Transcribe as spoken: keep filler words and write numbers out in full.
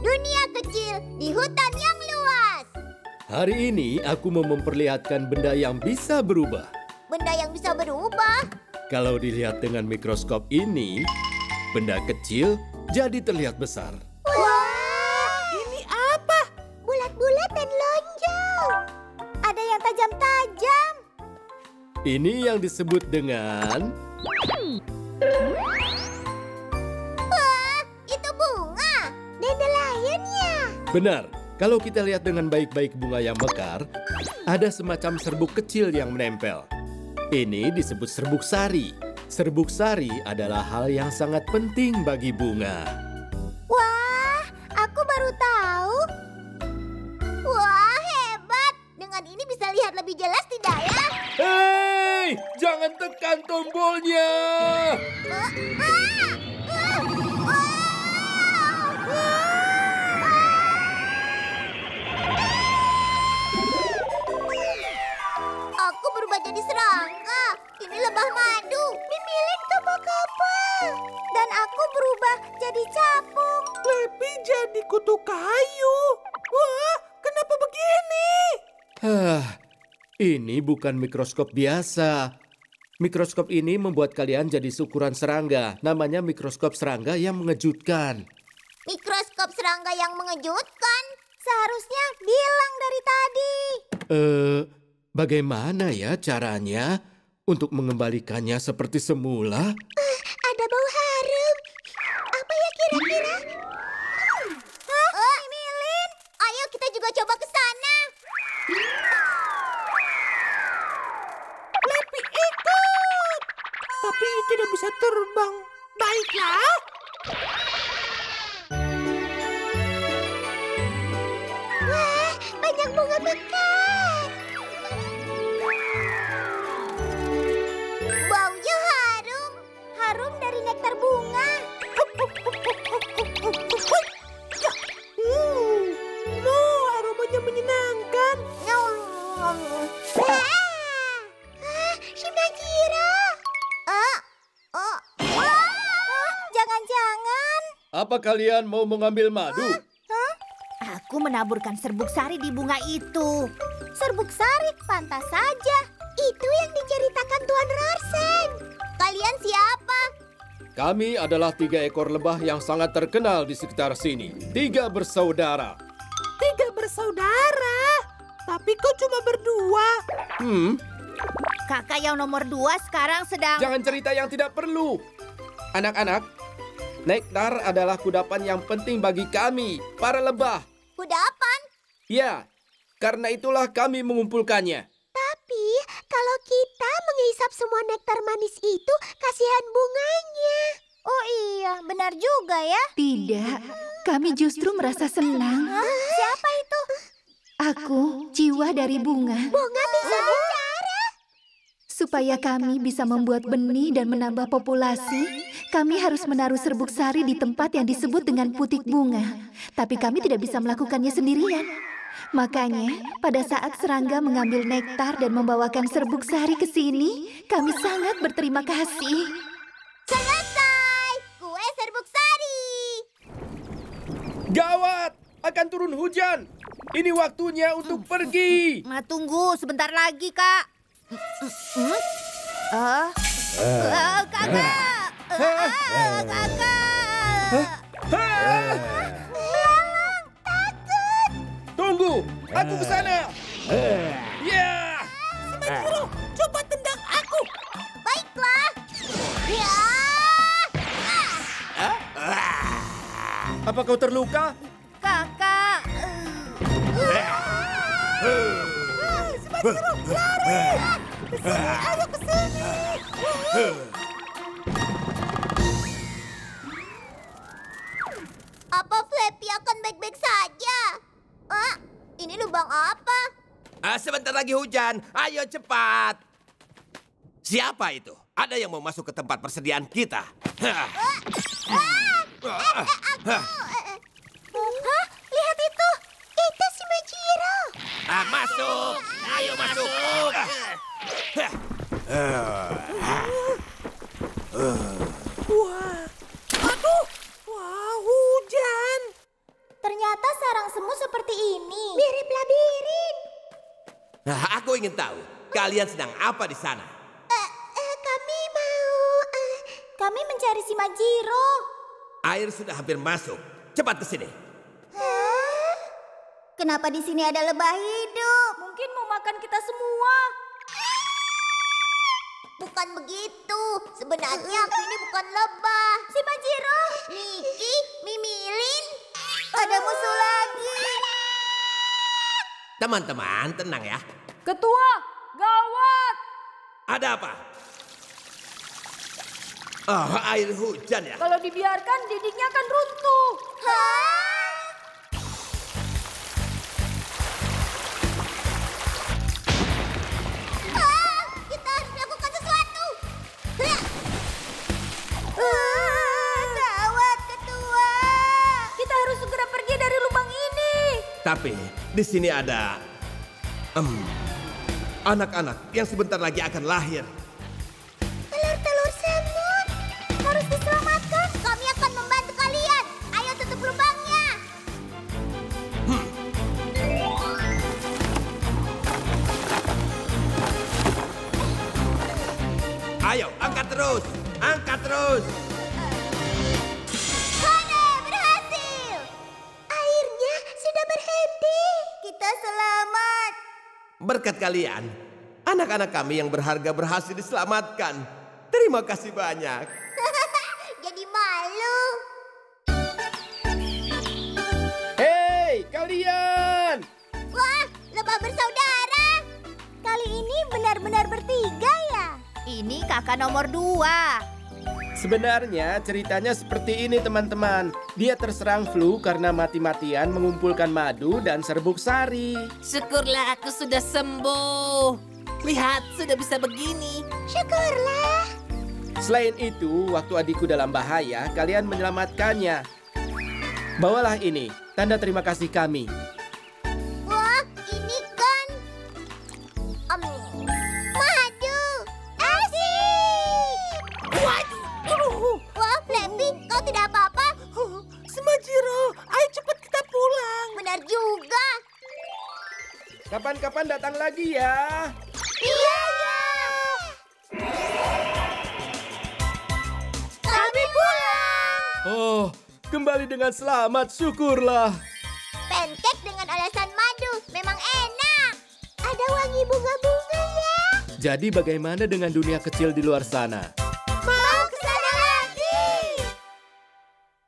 Dunia kecil di hutan yang luas. Hari ini aku mau memperlihatkan benda yang bisa berubah. Benda yang bisa berubah? Kalau dilihat dengan mikroskop ini, benda kecil jadi terlihat besar. Wah, ini apa? Bulat-bulat dan lonjong. Ada yang tajam-tajam. Ini yang disebut dengan... Wah, itu bunga. Dandelion-nya. Benar, kalau kita lihat dengan baik-baik bunga yang mekar, ada semacam serbuk kecil yang menempel. Ini disebut serbuk sari. Serbuk sari adalah hal yang sangat penting bagi bunga. Wah, aku baru tahu. Wah, hebat. Dengan ini bisa lihat lebih jelas tidak ya? Hei, jangan tekan tombolnya. Uh, ah, uh, uh, Aku berubah jadi serangga. Ini lebah madu. Mimilin kapal-kapal. Dan aku berubah jadi capung. Flappy jadi kutu kayu. Wah, kenapa begini? Hah, ini bukan mikroskop biasa. Mikroskop ini membuat kalian jadi seukuran serangga. Namanya mikroskop serangga yang mengejutkan. Mikroskop serangga yang mengejutkan. Seharusnya bilang dari tadi. Eh, bagaimana ya caranya untuk mengembalikannya seperti semula? Uh, ada bau harum. Apa ya kira-kira? Hah? Uh, Mimilin, ayo kita juga coba ke sana. Flappy ikut. Tapi tidak bisa terbang. Baiklah. Wah, banyak bunga mekar. Baunya harum. Harum dari nektar bunga. Hmm, no, aromanya menyenangkan. Ah, Shimakira. Ah, oh, ah, jangan-jangan. Apa kalian mau mengambil madu? Aku menaburkan serbuk sari di bunga itu. Serbuk sari, pantas saja. Itu yang diceritakan Tuan Rarsen. Kalian siapa? Kami adalah tiga ekor lebah yang sangat terkenal di sekitar sini. Tiga bersaudara. Tiga bersaudara. Tapi kau cuma berdua. Hmm, Kakak yang nomor dua sekarang sedang... jangan cerita yang tidak perlu. Anak-anak, nektar adalah kudapan yang penting bagi kami, para lebah. Kudapan? Ya, karena itulah kami mengumpulkannya. Tapi kalau kita menghisap semua nektar manis itu, kasihan bunganya. Oh iya, benar juga ya. Tidak, kami justru merasa senang. Hah? Siapa itu? Aku, jiwa dari bunga. Bunga bisa bicara. Supaya kami bisa membuat benih dan menambah populasi, kami harus menaruh serbuk sari di tempat yang disebut dengan putik bunga. Tapi kami tidak bisa melakukannya sendirian. Makanya, pada saat serangga mengambil nektar dan membawakan serbuk sari ke sini, kami sangat berterima kasih. Selesai. Kue serbuk sari. Gawat, akan turun hujan. Ini waktunya untuk pergi. Ma, tunggu sebentar lagi, Kak. Hmm? Ah, Ah, kakak. Ah, kakak. Belalang, takut. Tunggu, aku ke sana. Ya. Shimakiro, coba tendang aku. Baiklah. Ya. Apa kau terluka? Kakak. Shimakiro, lari. Kesini, ayo kesini. Apa Flappy akan baik-baik saja? Ah, ini lubang apa? Ah, sebentar lagi hujan. Ayo cepat. Siapa itu? Ada yang mau masuk ke tempat persediaan kita? Hah. Hah? Lihat itu. Itu si Majiro. Ah, masuk. Ayo masuk. Wah, aduh, wah hujan. Ternyata sarang semut seperti ini. Mirip labirin. Nah, aku ingin tahu, kalian sedang apa di sana? Eh, eh, kami mau... eh, Kami mencari si Majiro. Air sudah hampir masuk. Cepat ke sini. Hah? Kenapa di sini ada lebah hidup? Mungkin mau makan kita semua. Bukan begitu. Sebenarnya ini bukan lebah. Si Majiro, Niki, Mimilin, ada musuh lagi. Teman-teman, tenang ya. Ketua, gawat! Ada apa? Oh, air hujan ya? Kalau dibiarkan, dindingnya akan runtuh. Hah? Ah, kita harus melakukan sesuatu. Hah? Ah, gawat, Ketua. Kita harus segera pergi dari lubang ini. Tapi di sini ada em, anak-anak yang sebentar lagi akan lahir. Telur-telur semut harus diselamatkan. Kami akan membantu kalian. Ayo tutup lubangnya. Ayo, angkat terus. Angkat terus. Hana, berhasil. Airnya sudah berhenti. Kita selamat. Berkat kalian, anak-anak kami yang berharga berhasil diselamatkan. Terima kasih banyak. Jadi malu. Hei, kalian! Wah, lebah bersaudara. Kali ini benar-benar bertiga ya? Ini kakak nomor dua. Sebenarnya ceritanya seperti ini teman-teman. Dia terserang flu karena mati-matian mengumpulkan madu dan serbuk sari. Syukurlah aku sudah sembuh. Lihat, sudah bisa begini. Syukurlah. Selain itu, waktu adikku dalam bahaya, kalian menyelamatkannya. Bawalah ini, tanda terima kasih kami. Wah, ini kan... Um, madu. Asik. Waduh, Wah, Flappy, kau tidak apa-apa? si Majiro, ayo cepat kita pulang. Benar juga. Kapan-kapan datang lagi ya. Iya, ya. Kami pulang. Oh, kembali dengan selamat, syukurlah. Pancake dengan olasan madu memang enak. Ada wangi bunga-bunga ya. Jadi bagaimana dengan dunia kecil di luar sana?